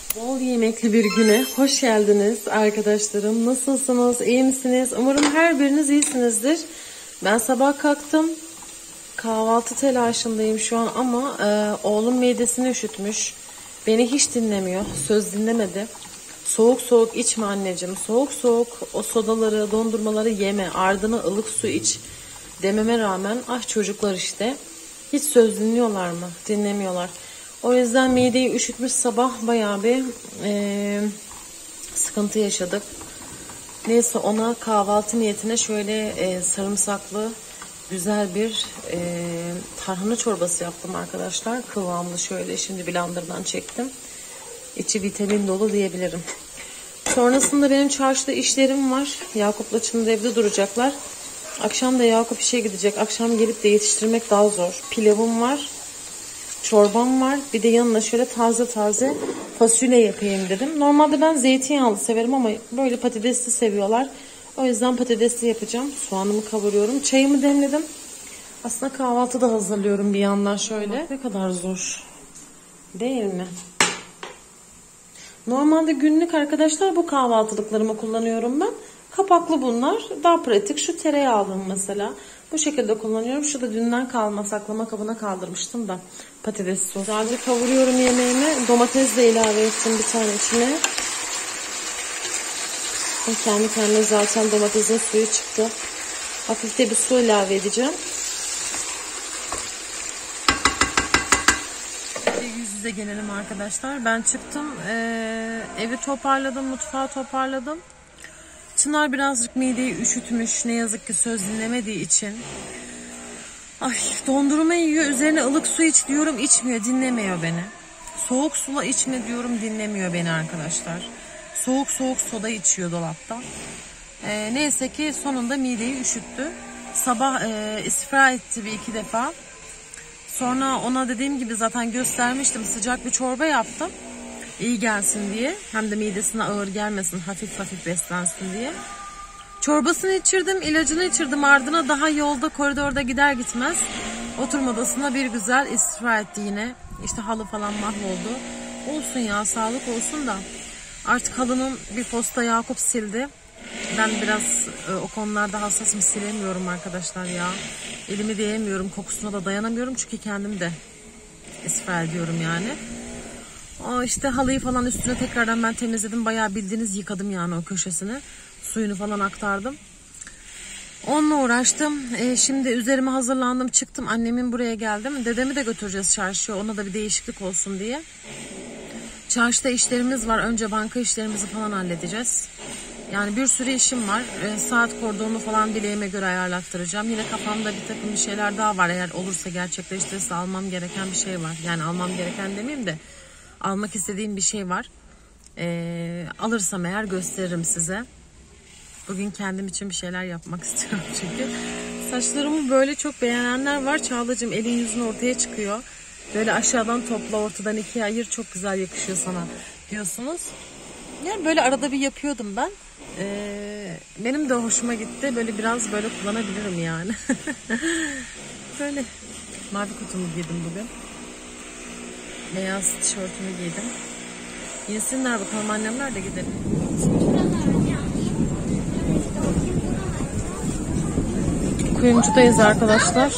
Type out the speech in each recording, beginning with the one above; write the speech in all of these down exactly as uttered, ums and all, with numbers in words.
Bol yemekli bir güne hoş geldiniz arkadaşlarım. Nasılsınız? İyi misiniz? Umarım her biriniz iyisinizdir. Ben sabah kalktım. Kahvaltı telaşındayım şu an ama e, oğlum midesini üşütmüş. Beni hiç dinlemiyor. Söz dinlemedi. Soğuk soğuk içme anneciğim. Soğuk soğuk o sodaları, dondurmaları yeme. Ardına ılık su iç dememe rağmen ah çocuklar işte. Hiç söz dinliyorlar mı? Dinlemiyorlar. O yüzden mideyi üşütmüş, sabah bayağı bir e, sıkıntı yaşadık. Neyse ona kahvaltı niyetine şöyle e, sarımsaklı güzel bir e, tarhana çorbası yaptım arkadaşlar. Kıvamlı şöyle, şimdi blenderdan çektim. İçi vitamin dolu diyebilirim. Sonrasında benim çarşıda işlerim var. Yakup'la şimdi evde duracaklar. Akşam da Yakup işe gidecek. Akşam gelip de yetiştirmek daha zor. Pilavım var. Çorbam var. Bir de yanına şöyle taze taze fasulye yapayım dedim. Normalde ben zeytinyağlı severim ama böyle patatesli seviyorlar. O yüzden patatesli yapacağım. Soğanımı kavuruyorum. Çayımı demledim. Aslında kahvaltı da hazırlıyorum bir yandan şöyle. Ne kadar zor. Değil mi? Normalde günlük arkadaşlar bu kahvaltılıklarımı kullanıyorum ben. Kapaklı bunlar. Daha pratik. Şu tereyağlım mesela. Bu şekilde kullanıyorum. Şu da dünden kalma saklama kabına kaldırmıştım da. Patates sos. Sadece kavuruyorum yemeğimi. Domates de ilave ettim bir tane içine. Kendi kendine zaten domatesin suyu çıktı. Hafif de bir su ilave edeceğim. Yüz yüze gelelim arkadaşlar. Ben çıktım. Ee, evi toparladım. Mutfağı toparladım. Çınar birazcık mideyi üşütmüş. Ne yazık ki söz dinlemediği için. Ay, dondurma yiyor. Üzerine ılık su iç diyorum. İçmiyor. Dinlemiyor beni. Soğuk sula içme diyorum. Dinlemiyor beni arkadaşlar. Soğuk soğuk soda içiyor dolapta. Ee, neyse ki sonunda mideyi üşüttü. Sabah e, istifra etti bir iki defa. Sonra ona dediğim gibi zaten göstermiştim. Sıcak bir çorba yaptım. İyi gelsin diye. Hem de midesine ağır gelmesin. Hafif hafif beslensin diye. Çorbasını içirdim. İlacını içirdim. Ardına daha yolda koridorda gider gitmez oturma odasına bir güzel istifra etti yine. İşte halı falan mahvoldu. Olsun ya, sağlık olsun da. Artık halının bir posta Yakup sildi. Ben biraz e, o konularda hassasım, silemiyorum arkadaşlar ya. Elimi değemiyorum, kokusuna da dayanamıyorum çünkü kendim de istifra ediyorum yani. O işte halıyı falan üstüne tekrardan ben temizledim. Bayağı bildiğiniz yıkadım yani o köşesini. Suyunu falan aktardım. Onunla uğraştım. E, şimdi üzerime hazırlandım, çıktım. Annemin buraya geldim. Dedemi de götüreceğiz çarşıya. Ona da bir değişiklik olsun diye. Çarşıda işlerimiz var. Önce banka işlerimizi falan halledeceğiz. Yani bir sürü işim var. E, saat kordonu falan bileğime göre ayarlattıracağım. Yine kafamda bir takım bir şeyler daha var. Eğer olursa, gerçekleştirirse almam gereken bir şey var. Yani almam gereken demeyeyim de almak istediğim bir şey var. E, alırsam eğer gösteririm size. Bugün kendim için bir şeyler yapmak istiyorum çünkü. Saçlarımı böyle çok beğenenler var. Çağlacığım, elin yüzün ortaya çıkıyor. Böyle aşağıdan topla, ortadan ikiye ayır, çok güzel yakışıyor sana diyorsunuz. Yani böyle arada bir yapıyordum ben. Ee, benim de hoşuma gitti. Böyle biraz böyle kullanabilirim yani. Böyle mavi kutumu giydim bugün. Beyaz tişörtümü giydim. Yesinler bakalım, annemler de gidelim. Kuyumcudayız arkadaşlar.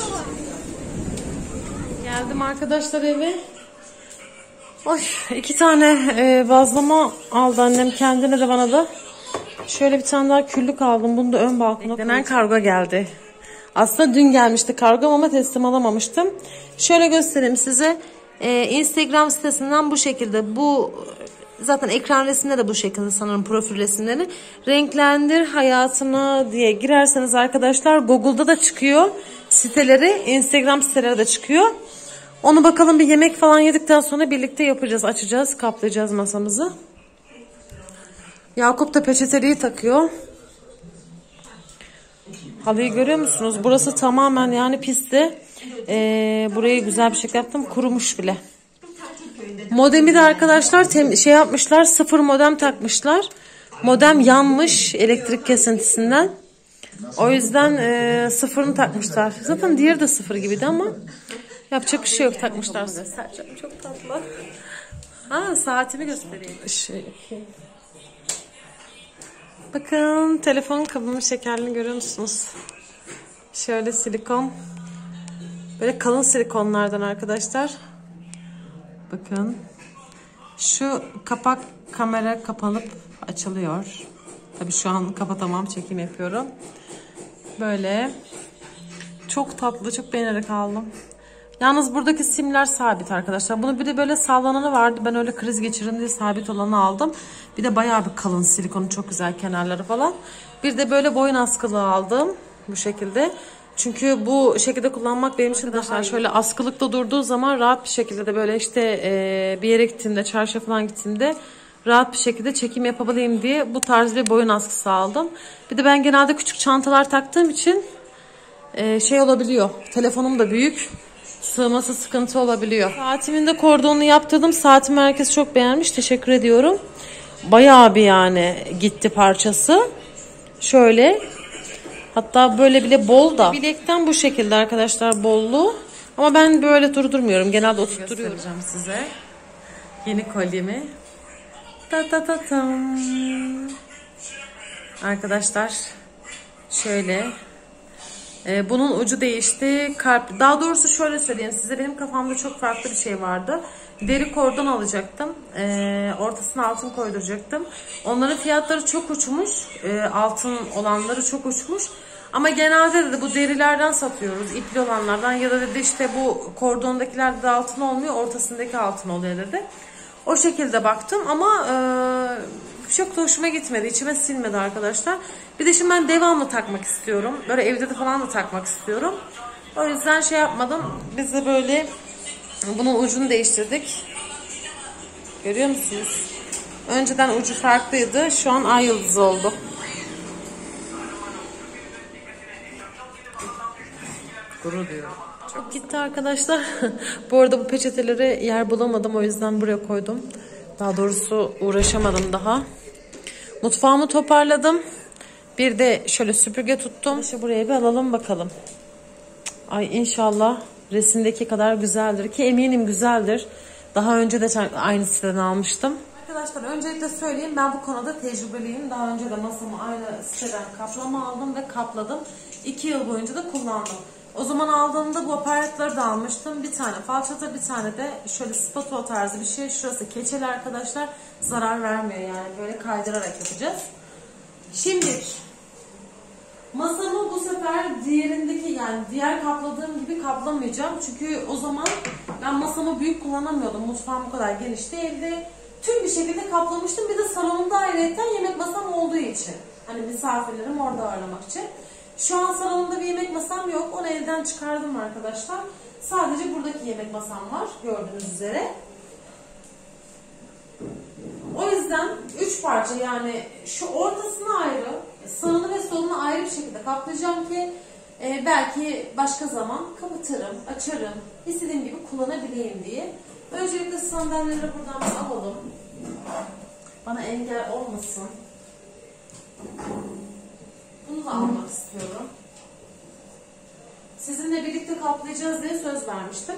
Geldim arkadaşlar eve. Oy, iki tane e, bazlama aldı annem kendine de bana da. Şöyle bir tane daha küllük aldım. Bunu da ön balkona. Beklenen kargo geldi. Aslında dün gelmişti kargo ama teslim alamamıştım. Şöyle göstereyim size. E, Instagram sitesinden bu şekilde, bu zaten ekran resimleri de bu şekilde sanırım, profil resimleri. Renklendir hayatını diye girerseniz arkadaşlar Google'da da çıkıyor siteleri, Instagram siteleri de çıkıyor. Onu bakalım, bir yemek falan yedikten sonra birlikte yapacağız, açacağız, kaplayacağız masamızı. Yakup da peçeteliği takıyor. Halıyı görüyor musunuz? Burası tamamen yani pisti. Ee, burayı güzel bir şekilde yaptım, kurumuş bile. Modemi de arkadaşlar tem şey yapmışlar, sıfır modem takmışlar. Modem yanmış elektrik kesintisinden. O yüzden e, sıfırını takmışlar. Zaten diğeri de sıfır gibiydi ama yapacak bir şey yok, takmışlar. Sercan çok tatlı. Ha, saatimi göstereyim. Şey. Bakın telefon kabımın şekerlerini görüyor musunuz? Şöyle silikon. Böyle kalın silikonlardan arkadaşlar. Bakın. Şu kapak kamera kapanıp açılıyor. Tabii şu an kapatamam, çekim yapıyorum. Böyle. Çok tatlı, çok beğenerek aldım. Yalnız buradaki simler sabit arkadaşlar. Bunu bir de böyle sallananı vardı. Ben öyle kriz geçiririm diye sabit olanı aldım. Bir de bayağı bir kalın silikonu, çok güzel kenarları falan. Bir de böyle boyun askılı aldım. Bu şekilde. Çünkü bu şekilde kullanmak benim için arkadaşlar şöyle askılıkta durduğu zaman rahat bir şekilde de böyle işte e, bir yere gittiğimde, çarşıya falan gittiğimde rahat bir şekilde çekim yapabileyim diye bu tarz bir boyun askısı aldım. Bir de ben genelde küçük çantalar taktığım için e, şey olabiliyor. Telefonum da büyük. Sığması sıkıntı olabiliyor. Saatimin de kordonunu yaptırdım. Saatimi herkes çok beğenmiş. Teşekkür ediyorum. Bayağı bir yani gitti parçası. Şöyle. Hatta böyle bile bol da. Bilekten bu şekilde arkadaşlar, bollu. Ama ben böyle durdurmuyorum. Genelde oturtturuyorum. Göstereceğim size. Yeni kolyemi. Ta ta ta tam. Arkadaşlar şöyle. Ee, bunun ucu değişti. Kalp. Daha doğrusu şöyle söyleyeyim size. Benim kafamda çok farklı bir şey vardı. Deri kordon alacaktım. Ee, ortasına altın koyduracaktım. Onların fiyatları çok uçmuş. Ee, altın olanları çok uçmuş. Ama genelde de bu derilerden satıyoruz. İpli olanlardan ya da dedi işte bu kordondakilerde de altın olmuyor. Ortasındaki altın oluyor dedi. O şekilde baktım ama e, çok da hoşuma gitmedi. İçime sinmedi arkadaşlar. Bir de şimdi ben devamlı takmak istiyorum. Böyle evde de falan da takmak istiyorum. O yüzden şey yapmadım. Biz de böyle bunun ucunu değiştirdik. Görüyor musunuz? Önceden ucu farklıydı. Şu an ay yıldızı oldu. Gurur diyorum. Çok gitti arkadaşlar. Bu arada bu peçeteleri yer bulamadım. O yüzden buraya koydum. Daha doğrusu uğraşamadım daha. Mutfağımı toparladım. Bir de şöyle süpürge tuttum. İşte buraya bir alalım bakalım. Ay inşallah resimdeki kadar güzeldir. Ki eminim güzeldir. Daha önce de aynı siteden almıştım. Arkadaşlar öncelikle söyleyeyim, ben bu konuda tecrübeliyim. Daha önce de masamı aynı siteden kaplama aldım ve kapladım. İki yıl boyunca da kullandım. O zaman aldığımda bu aparatları da almıştım. Bir tane falçata, bir tane de şöyle spatula tarzı bir şey. Şurası keçeli arkadaşlar. Zarar vermiyor yani. Böyle kaydırarak yapacağız. Şimdi masamı bu sefer diğerindeki, yani diğer kapladığım gibi kaplamayacağım. Çünkü o zaman ben masamı büyük kullanamıyordum. Mutfağım bu kadar geniş değildi. Tüm bir şekilde kaplamıştım. Bir de salonumda ayrıca yemek masam olduğu için. Hani misafirlerim orada ağırlamak için. Şu an salonumda bir yemek masam yok. Onu elden çıkardım arkadaşlar. Sadece buradaki yemek masam var. Gördüğünüz üzere. O yüzden üç parça, yani şu ortasını ayrı, sağını ve solunu ayrı bir şekilde kaplayacağım ki e, belki başka zaman kapatırım, açarım, istediğim gibi kullanabileyim diye. Öncelikle sandalyeleri buradan bir alalım. Bana engel olmasın. Bunu da almak istiyorum. Sizinle birlikte kaplayacağız diye söz vermiştim.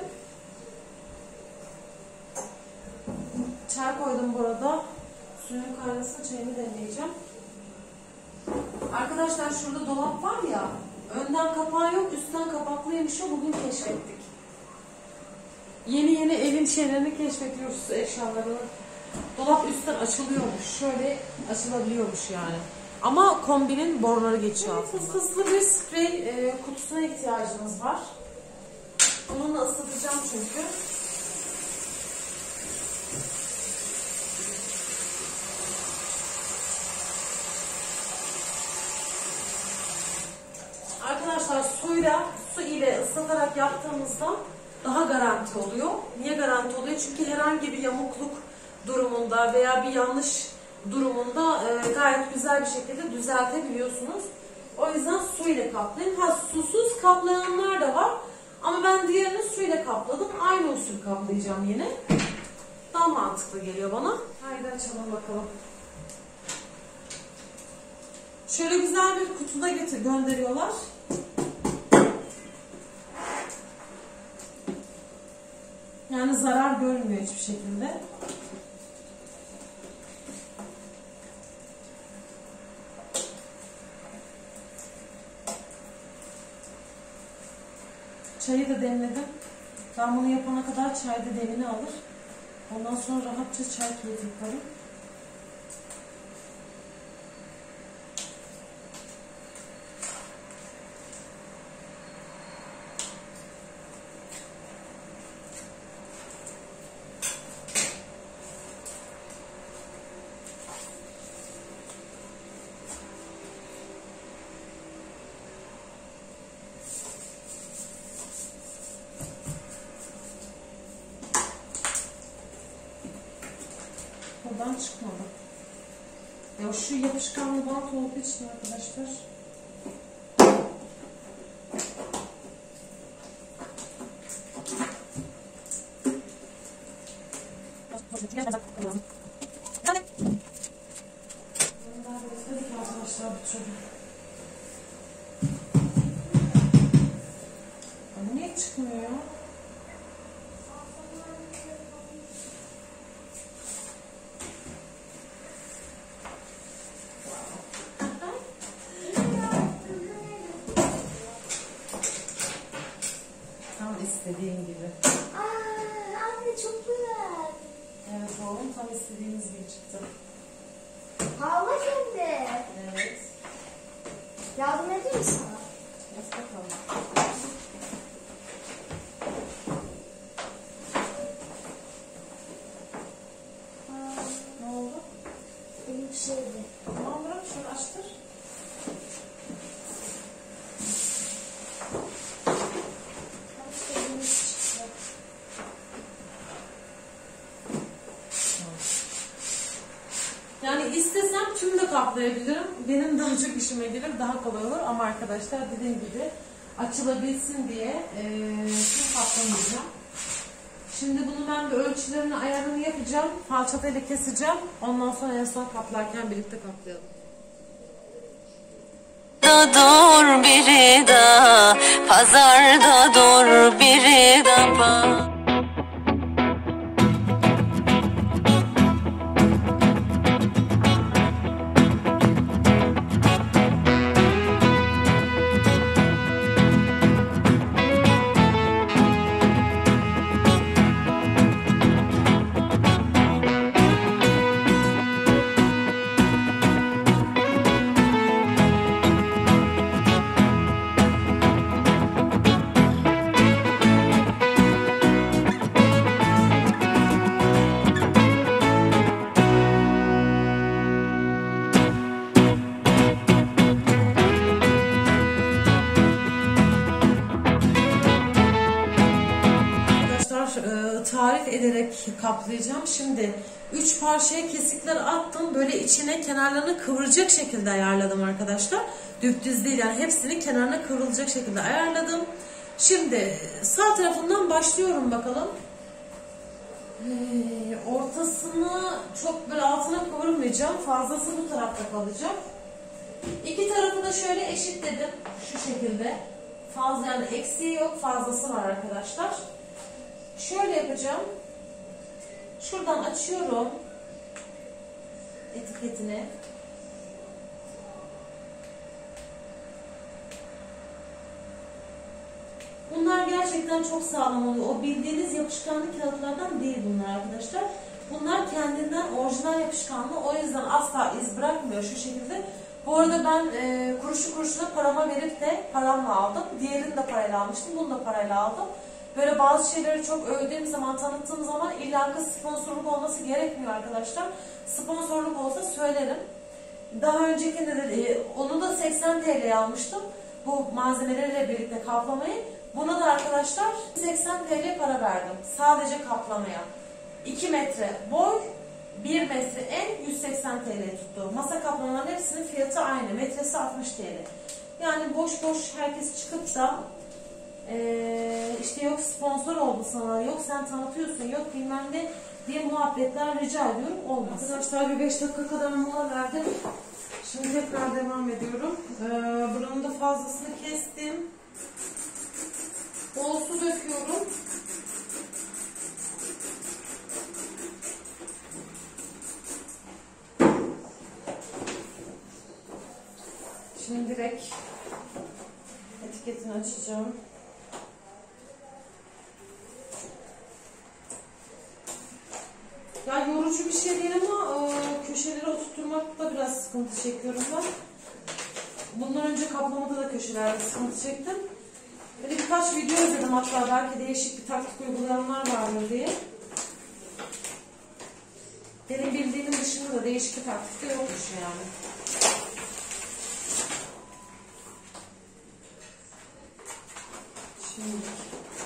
Çay koydum burada. Suyun kaynasın, çayımı demleyeceğim. Arkadaşlar şurada dolap var ya. Önden kapağı yok, üstten kapaklıymış, o bugün keşfettik. Yeni yeni evin şeylerini keşfediyoruz, eşyalarını. Dolap üstten açılıyormuş. Şöyle açılabiliyormuş yani. Ama kombinin boruları geçiyor altında. Fısfıslı bir sprey e, kutusuna ihtiyacımız var. Bununla ısıtacağım çünkü. Arkadaşlar suyla, su ile ıslatarak yaptığımızda daha garanti oluyor. Niye garanti oluyor? Çünkü herhangi bir yamukluk durumunda veya bir yanlış durumunda e, gayet güzel bir şekilde düzeltebiliyorsunuz. O yüzden su ile kaplayın. Ha, susuz kaplayanlar da var. Ama ben diğerini su ile kapladım. Aynı usul kaplayacağım yine. Daha mantıklı geliyor bana. Haydi açalım bakalım. Şöyle güzel bir kutuda getir gönderiyorlar. Yani zarar görmüyor hiçbir şekilde. çayı da demledim. Ben bunu yapana kadar çay da demini alır. Ondan sonra rahatça çay keyif yaparım. Buradan çıkmadı. Ya şu yapışkanlı bant olduğu için arkadaşlar. Arkadaşlar bu çocuk. Niye çıkmıyor ya? İstediğin gibi. Aa, anne çok güzel. Evet oğlum, tam istediğimiz gibi çıktı. Hava şimdi. Evet. Yardım edeyim mi sana? Yaz bakalım. Aa, Ne oldu? benim bir şeydi. Tamam, bırak şunu açtır. Yani istesem tüm de kaplayabilirim. Benim daha çok işime gelir, daha kolay olur. Ama arkadaşlar dediğim gibi açılabilsin diye e, tüm kaplamayacağım. Şimdi bunu ben bir ölçülerini, ayarını yapacağım. Falçatayla keseceğim. Ondan sonra en son kaplarken birlikte kaplayalım. Dur biri da, pazarda dur biri da. Tarif ederek kaplayacağım. Şimdi üç parçaya kesikler attım. Böyle içine, kenarlarını kıvıracak şekilde ayarladım arkadaşlar. Düptüz değil yani, hepsini kenarına kıvrılacak şekilde ayarladım. Şimdi sağ tarafından başlıyorum bakalım. Ee, ortasını çok böyle altına kıvırmayacağım. Fazlası bu tarafta kalacak. İki tarafı da şöyle eşitledim. Şu şekilde. Fazla yani eksiği yok, fazlası var arkadaşlar. Şöyle yapacağım. Şuradan açıyorum etiketini. Bunlar gerçekten çok sağlam oluyor. O bildiğiniz yapışkanlı kağıtlardan değil bunlar arkadaşlar. Bunlar kendinden orijinal yapışkanlı. O yüzden asla iz bırakmıyor şu şekilde. Bu arada ben e, kuruşu kuruşuna parama verip de paramla aldım. Diğerini de parayla almıştım. Bunu da parayla aldım. Böyle bazı şeyleri çok övdüğüm zaman, tanıttığım zaman illa ki sponsorluk olması gerekmiyor arkadaşlar. Sponsorluk olsa söylerim. Daha öncekinde de e, onu da seksen TL'ye almıştım. Bu malzemeleriyle birlikte kaplamayı. Buna da arkadaşlar seksen TL para verdim. Sadece kaplamaya. iki metre boy, bir metre en, yüz seksen TL tuttu. Masa kaplamaların hepsinin fiyatı aynı. Metresi altmış TL. Yani boş boş herkes çıkıp da Ee, işte yok sponsor oldu sana, yok sen tanıtıyorsun, yok bilmem ne diye muhabbetler rica ediyorum, olmaz. Arkadaşlar bir beş dakika kadar mola verdim. Şimdi tekrar devam ediyorum. Ee, buranın da fazlasını kestim. Bol su döküyorum. Şimdi direkt etiketini açacağım. Ya yorucu bir şey değil ama e, köşeleri oturtmakta biraz sıkıntı çekiyorum ben. Bundan önce kaplamada da köşelerde sıkıntı çektim. Böyle birkaç video izledim, hatta belki değişik bir taktik uygulayanlar vardır diye. Benim bildiğimin dışında da değişik bir taktik de yokmuş yani. Şimdi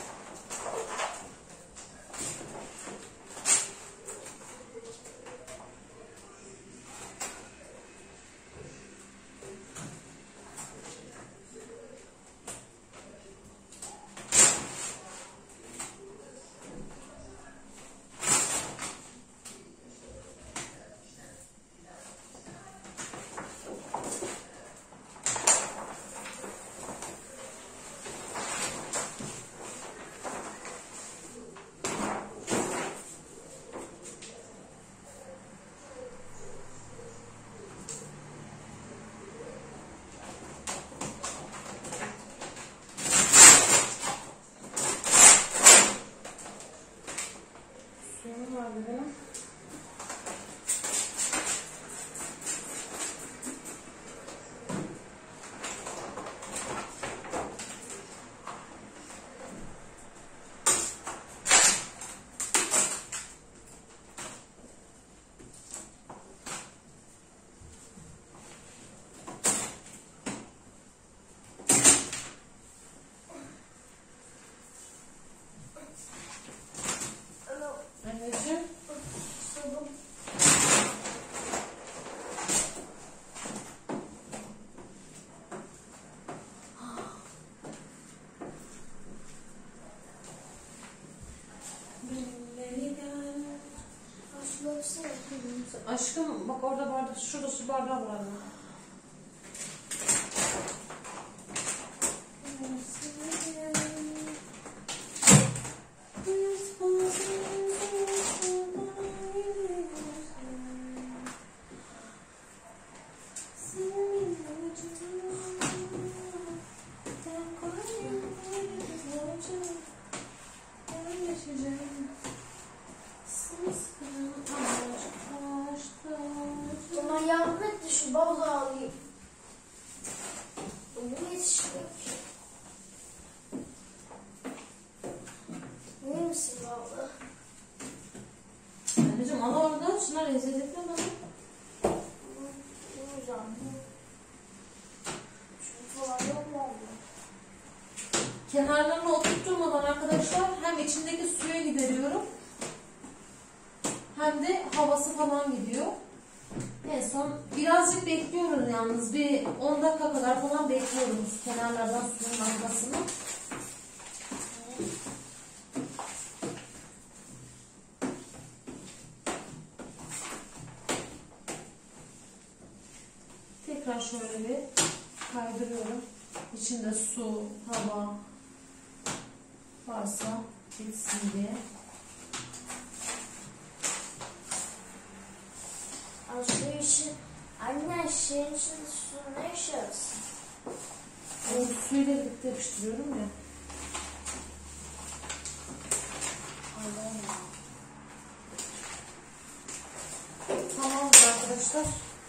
anneciğim. Aşkım bak orada bardak, şurada su bardağı var anne. Bana yardım et de şu balığı alayım. Bunu yetişmiyor ki. İyi misin balığı? Anneciğim ana orada, şunlar lezzetli bana. Bu güzel. Şu falan yok mu oldu? Kenarlarını oturtturmadan arkadaşlar hem içindeki suya gideriyorum hem de havası falan gidiyor. En son birazcık bekliyoruz yalnız. Bir on dakika kadar falan bekliyoruz kenarlardan suyun akmasını. Tekrar şöyle bir kaydırıyorum. İçinde su, hava varsa gitsin diye. Ay şu işi, anne şeyin içinde su ne işe yarasın? O suyla birlikte yapıştırıyorum ya. Allah'ım ya. Tamamdır arkadaşlar.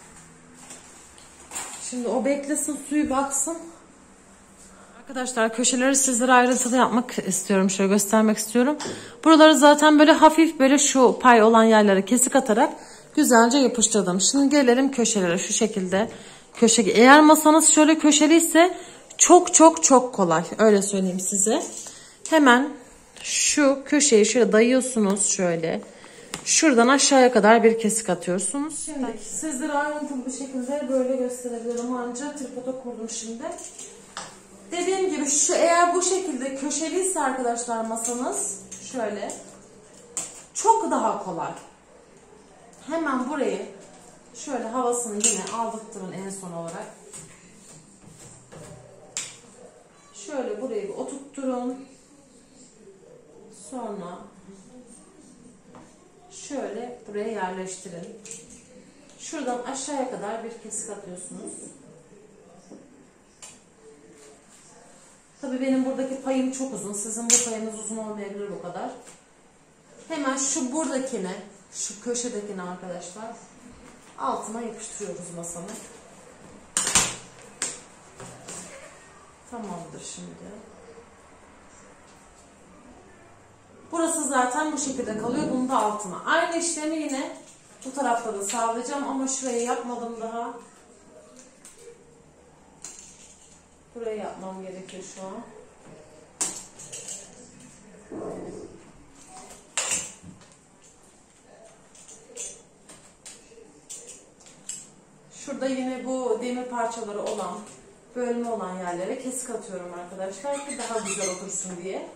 Şimdi o beklesin, suyu baksın. Arkadaşlar köşeleri sizlere ayrıntılı yapmak istiyorum. Şöyle göstermek istiyorum. Buraları zaten böyle hafif böyle şu pay olan yerlere kesik atarak güzelce yapıştırdım. Şimdi gelelim köşelere şu şekilde. Köşe, eğer masanız şöyle köşeliyse çok çok çok kolay. Öyle söyleyeyim size. Hemen şu köşeyi şöyle dayıyorsunuz şöyle. Şuradan aşağıya kadar bir kesik atıyorsunuz. Şimdi sizlere ayrıntılı bir şekilde böyle gösterebilirim. Ancak tripoda kurdum şimdi. Dediğim gibi şu eğer bu şekilde köşeliyse arkadaşlar masanız şöyle çok daha kolay. Hemen burayı şöyle havasını yine aldırtırın en son olarak. Şöyle burayı oturtturun. Sonra şöyle buraya yerleştirin. Şuradan aşağıya kadar bir kesik atıyorsunuz. Tabii benim buradaki payım çok uzun. Sizin bu payınız uzun olmayabilir o kadar. Hemen şu buradakine Şu köşedekini arkadaşlar altına yapıştırıyoruz masanın. Tamamdır şimdi. Burası zaten bu şekilde kalıyor. Bunu da altına. Aynı işlemi yine bu tarafta da sağlayacağım ama şurayı yapmadım daha. Burayı yapmam gerekiyor şu an. Şurada yine bu demir parçaları olan, bölme olan yerlere kesik atıyorum arkadaşlar ki daha güzel otursun diye.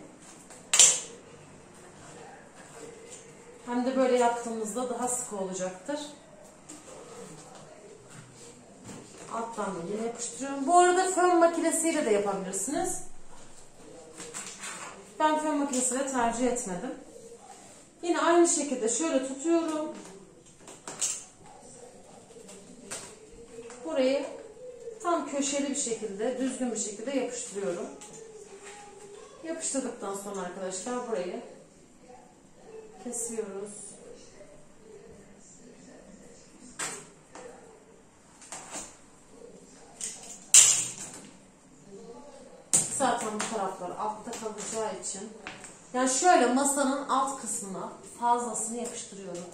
Hem de böyle yaptığımızda daha sıkı olacaktır. Alttan da yine yapıştırıyorum. Bu arada fön makinesiyle de yapabilirsiniz. Ben fön makinesiyle tercih etmedim. Yine aynı şekilde şöyle tutuyorum. Burayı tam köşeli bir şekilde, düzgün bir şekilde yapıştırıyorum. Yapıştırdıktan sonra arkadaşlar burayı kesiyoruz. Zaten bu taraflar altta kalacağı için, yani şöyle masanın alt kısmına fazlasını yapıştırıyorum.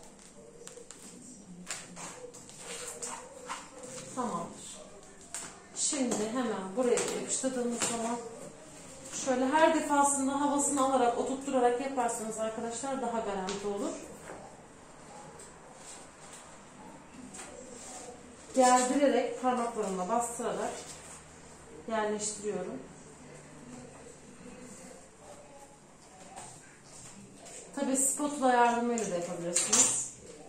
Tamamdır. Şimdi hemen buraya yapıştırdığımız zaman şöyle her defasında havasını alarak, oturtturarak yaparsanız arkadaşlar daha garanti olur. Gerdirerek, parmaklarımla bastırarak yerleştiriyorum. Tabii spatula yardımıyla da yapabilirsiniz.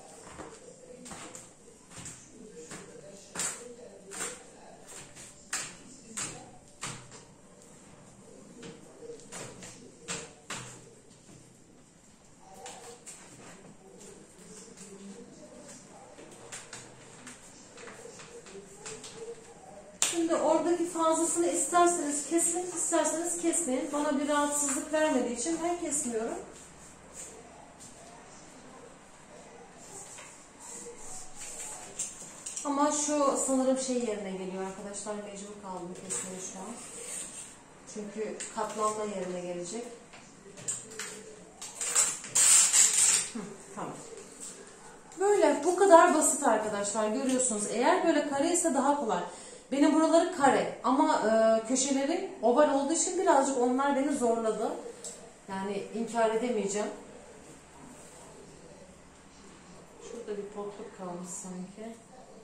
Şimdi oradaki fazlasını isterseniz kesin, isterseniz kesmeyin. Bana bir rahatsızlık vermediği için ben kesmiyorum. Ama şu sanırım şey yerine geliyor arkadaşlar. Mecbur kaldım kesmeye şu an. Çünkü katlanma yerine gelecek. Hı, tamam. Böyle bu kadar basit arkadaşlar, görüyorsunuz. Eğer böyle kare ise daha kolay. Benim buraları kare ama e, köşeleri oval olduğu için birazcık onlar beni zorladı. Yani inkar edemeyeceğim. Şurada bir potluk kalmış sanki.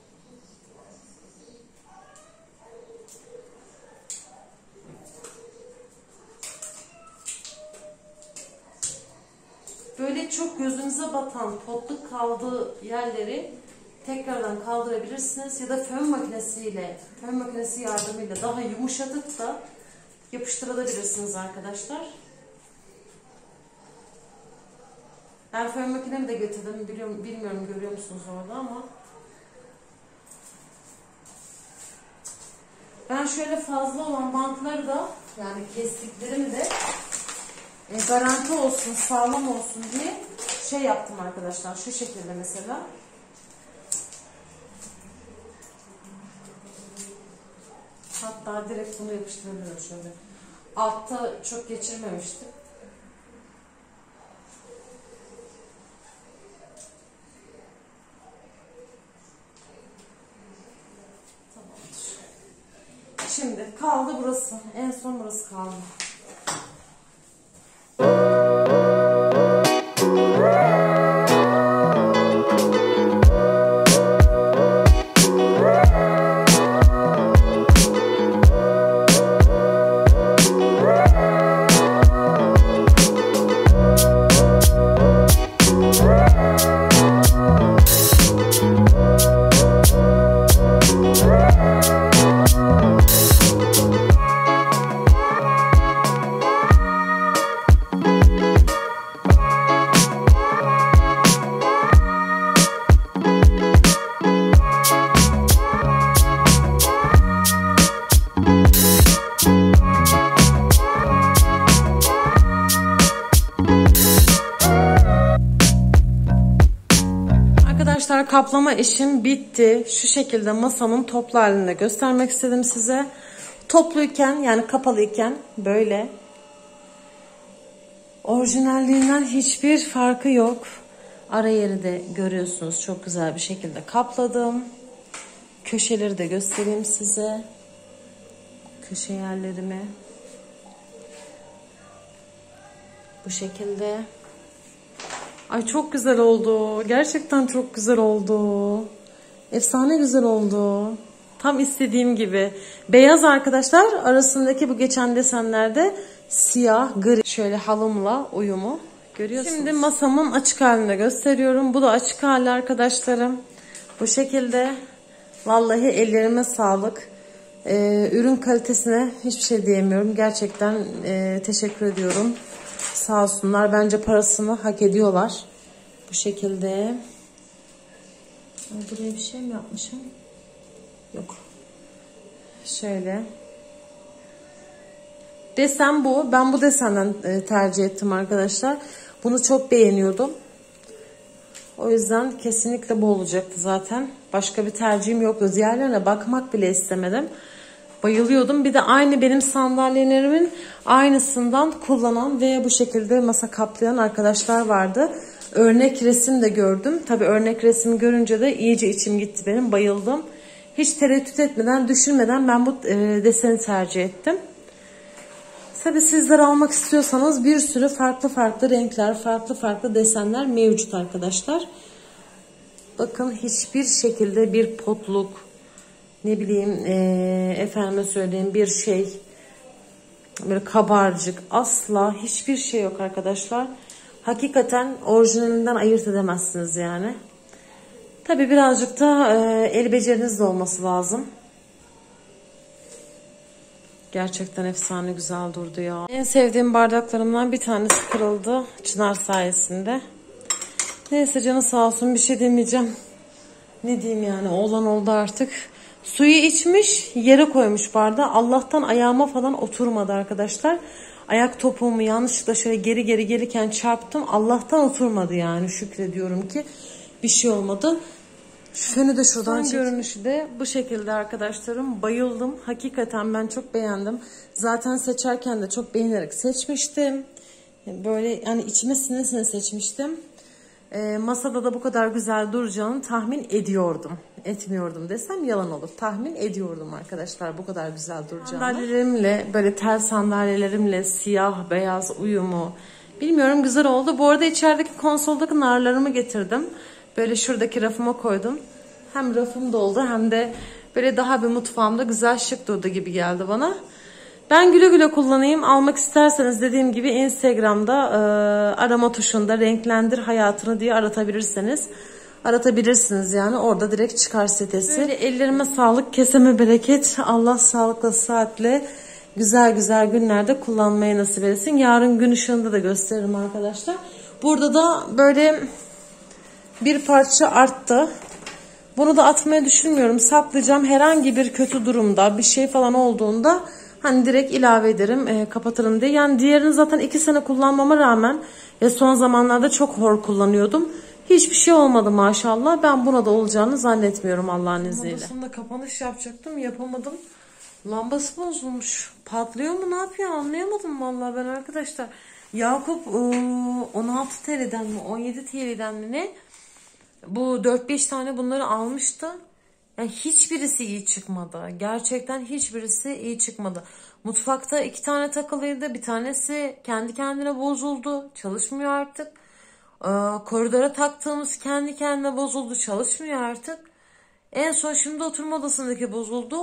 Böyle çok gözünüze batan potluk kaldığı yerleri tekrardan kaldırabilirsiniz ya da fön makinesiyle, fön makinesi yardımıyla daha yumuşatıp da yapıştırabilirsiniz arkadaşlar. Ben fön makinemi de getirdim, biliyorum, bilmiyorum görüyor musunuz orada ama ben şöyle fazla olan bantları da, yani kestiklerimi de e, garanti olsun, sağlam olsun diye şey yaptım arkadaşlar, şu şekilde mesela. Hatta direkt bunu yapıştırabilirim şöyle. Altta çok geçirmemiştim. Tamamdır. Şimdi kaldı burası. En son burası kaldı. Arkadaşlar kaplama işim bitti. Şu şekilde masamın toplu halinde göstermek istedim size. Topluyken yani kapalıyken böyle. Orijinalliğinden hiçbir farkı yok. Ara yeri de görüyorsunuz, çok güzel bir şekilde kapladım. Köşeleri de göstereyim size. Köşe yerlerimi. Bu şekilde. Ay çok güzel oldu. Gerçekten çok güzel oldu. Efsane güzel oldu. Tam istediğim gibi. Beyaz arkadaşlar, arasındaki bu geçen desenlerde siyah, gri. Şöyle halımla uyumu görüyorsunuz. Şimdi masamın açık halini gösteriyorum. Bu da açık hali arkadaşlarım. Bu şekilde. Vallahi ellerime sağlık. Ee, ürün kalitesine hiçbir şey diyemiyorum. Gerçekten e, teşekkür ediyorum. Sağ olsunlar. Bence parasını hak ediyorlar. Bu şekilde. Buraya bir şey mi yapmışım? Yok. Şöyle. Desen bu. Ben bu desenden e, tercih ettim arkadaşlar. Bunu çok beğeniyordum. O yüzden kesinlikle bu olacaktı zaten. Başka bir tercihim yoktu. Diğerlerine bakmak bile istemedim. Bayılıyordum. Bir de aynı benim sandalyelerimin aynısından kullanan ve bu şekilde masa kaplayan arkadaşlar vardı. Örnek resim de gördüm. Tabii örnek resmi görünce de iyice içim gitti benim. Bayıldım. Hiç tereddüt etmeden, düşünmeden ben bu e, deseni tercih ettim. Tabii sizler almak istiyorsanız bir sürü farklı farklı renkler, farklı farklı desenler mevcut arkadaşlar. Bakın hiçbir şekilde bir potluk, ne bileyim e, efendime söyleyeyim bir şey, böyle kabarcık, asla hiçbir şey yok arkadaşlar. Hakikaten orijinalinden ayırt edemezsiniz yani. Tabii birazcık da e, el beceriniz de olması lazım. Gerçekten efsane güzel durdu ya. En sevdiğim bardaklarımdan bir tanesi kırıldı Çınar sayesinde. Neyse canı sağ olsun, bir şey demeyeceğim. Ne diyeyim yani, olan oldu artık. Suyu içmiş, yere koymuş bardağı. Allah'tan ayağıma falan oturmadı arkadaşlar. Ayak topuğumu yanlışlıkla şöyle geri geri gelirken çarptım. Allah'tan oturmadı yani, şükrediyorum ki bir şey olmadı. Şu fönü de şuradan çek. Görünüşü de bu şekilde arkadaşlarım. Bayıldım. Hakikaten ben çok beğendim. Zaten seçerken de çok beğenerek seçmiştim. Böyle yani içime sine sine seçmiştim. E, masada da bu kadar güzel duracağını tahmin ediyordum. Etmiyordum desem yalan olur. Tahmin ediyordum arkadaşlar bu kadar güzel duracağını. Sandalyelerimle, böyle tel sandalyelerimle siyah beyaz uyumu. Bilmiyorum, güzel oldu. Bu arada içerideki konsoldaki narlarımı getirdim. Böyle şuradaki rafıma koydum. Hem rafım doldu hem de böyle daha bir mutfağımda güzel şık durdu gibi geldi bana. Ben güle güle kullanayım. Almak isterseniz dediğim gibi Instagram'da e, arama tuşunda renklendir hayatını diye aratabilirsiniz. Aratabilirsiniz yani. Orada direkt çıkar sitesi. Böyle ellerime sağlık, keseme bereket. Allah sağlıkla, saatle güzel güzel günlerde kullanmayı nasip etsin. Yarın gün ışığında da gösteririm arkadaşlar. Burada da böyle bir parça arttı. Bunu da atmayı düşünmüyorum. Saklayacağım. Herhangi bir kötü durumda bir şey falan olduğunda hani direkt ilave ederim, e, kapatırım diye. Yani diğerini zaten iki sene kullanmama rağmen ve son zamanlarda çok hor kullanıyordum. Hiçbir şey olmadı maşallah. Ben buna da olacağını zannetmiyorum Allah'ın izniyle. Lambasında kapanış yapacaktım. Yapamadım. Lambası bozulmuş. Patlıyor mu, ne yapıyor anlayamadım vallahi ben arkadaşlar. Yakup on altı T L'den mi on yedi T L'den mi ne? Bu dört beş tane bunları almıştı. Yani hiçbirisi iyi çıkmadı. Gerçekten hiçbirisi iyi çıkmadı. Mutfakta iki tane takılıydı. Bir tanesi kendi kendine bozuldu. Çalışmıyor artık. Ee, koridora taktığımız kendi kendine bozuldu. Çalışmıyor artık. En son şimdi oturma odasındaki bozuldu.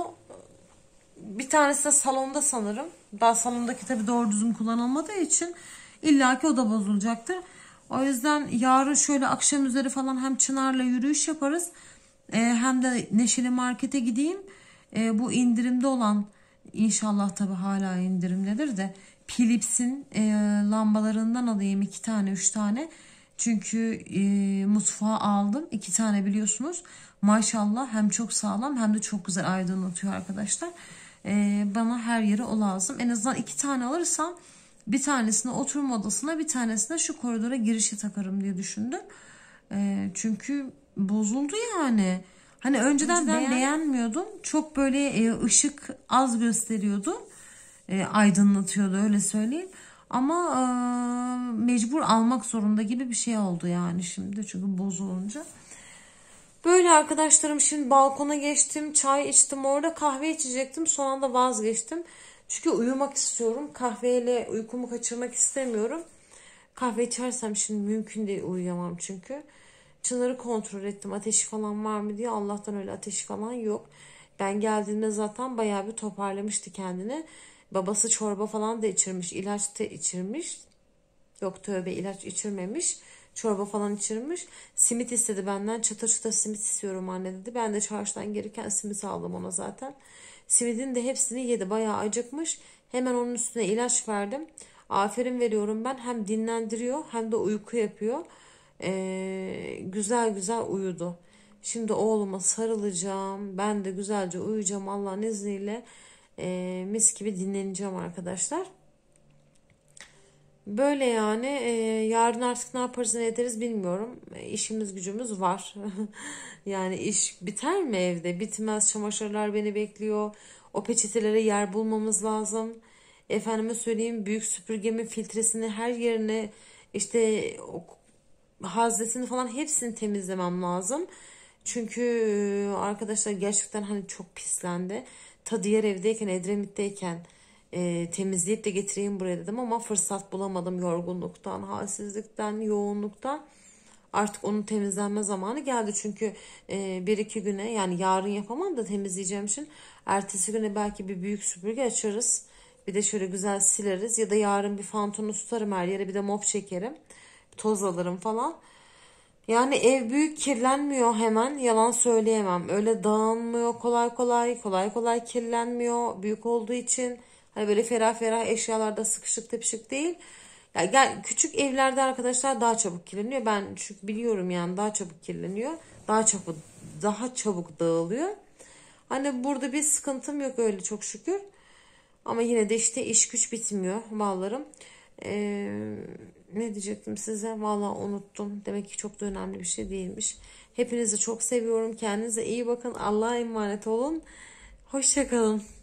Bir tanesi de salonda sanırım. Daha salondaki tabii doğru düzgün kullanılmadığı için illaki o da bozulacaktır. O yüzden yarın şöyle akşam üzeri falan hem Çınar'la yürüyüş yaparız. Ee, hem de Neşeli Market'e gideyim. Ee, bu indirimde olan, inşallah tabii hala indirimdedir de, Philips'in e, lambalarından alayım iki tane üç tane. Çünkü e, mutfağa aldım iki tane biliyorsunuz. Maşallah hem çok sağlam hem de çok güzel aydınlatıyor arkadaşlar. Ee, bana her yere o lazım. En azından iki tane alırsam bir tanesini oturma odasına, bir tanesine şu koridora girişe takarım diye düşündüm. E, çünkü bozuldu yani. Hani önceden, önceden beğen... beğenmiyordum. Çok böyle e, ışık az gösteriyordu. E, aydınlatıyordu, öyle söyleyeyim. Ama e, mecbur almak zorunda gibi bir şey oldu yani şimdi. Çünkü bozulunca. Böyle arkadaşlarım, şimdi balkona geçtim. Çay içtim orada. Kahve içecektim. Son anda vazgeçtim. Çünkü uyumak istiyorum. Kahveyle uykumu kaçırmak istemiyorum. Kahve içersem şimdi mümkün değil, uyuyamam çünkü. Çınar'ı kontrol ettim. Ateşi falan var mı diye. Allah'tan öyle ateşi falan yok. Ben geldiğimde zaten bayağı bir toparlamıştı kendini. Babası çorba falan da içirmiş. İlaç da içirmiş. Yok tövbe, ilaç içirmemiş. Çorba falan içirmiş. Simit istedi benden. Çıtır çıtır simit istiyorum anne dedi. Ben de çarşıdan gelirken simit aldım ona zaten. Simidin de hepsini yedi. Bayağı acıkmış. Hemen onun üstüne ilaç verdim. Aferin veriyorum ben. Hem dinlendiriyor hem de uyku yapıyor. Ee, güzel güzel uyudu. Şimdi oğluma sarılacağım. Ben de güzelce uyuyacağım Allah'ın izniyle. Ee, mis gibi dinleneceğim arkadaşlar. Böyle yani. Ee, yarın artık ne yaparız ne ederiz bilmiyorum. Ee, işimiz gücümüz var. Yani iş biter mi evde? Bitmez. Çamaşırlar beni bekliyor. O peçetelere yer bulmamız lazım. Efendime söyleyeyim, büyük süpürgemin filtresini, her yerine işte o haznesini falan hepsini temizlemem lazım. Çünkü arkadaşlar gerçekten hani çok pislendi. Ta diğer evdeyken, Edremit'teyken e, temizleyip de getireyim buraya dedim ama fırsat bulamadım, yorgunluktan, halsizlikten, yoğunluktan. Artık onun temizlenme zamanı geldi. Çünkü e, bir iki güne, yani yarın yapamam da temizleyeceğim için, ertesi güne belki bir büyük süpürge açarız. Bir de şöyle güzel sileriz. Ya da yarın bir fantonu tutarım her yere. Bir de mop çekerim. Toz alırım falan. Yani ev büyük, kirlenmiyor hemen. Yalan söyleyemem. Öyle dağılmıyor kolay kolay. Kolay kolay kirlenmiyor. Büyük olduğu için. Hani böyle ferah ferah eşyalarda sıkışık tepişik değil. Yani gel, küçük evlerde arkadaşlar daha çabuk kirleniyor. Ben çünkü biliyorum yani, daha çabuk kirleniyor. Daha çabuk, daha çabuk dağılıyor. Hani burada bir sıkıntım yok öyle, çok şükür. Ama yine de işte iş güç bitmiyor mallarım. Ee, ne diyecektim size? Vallahi unuttum. Demek ki çok da önemli bir şey değilmiş. Hepinizi çok seviyorum. Kendinize iyi bakın. Allah'a emanet olun. Hoşça kalın.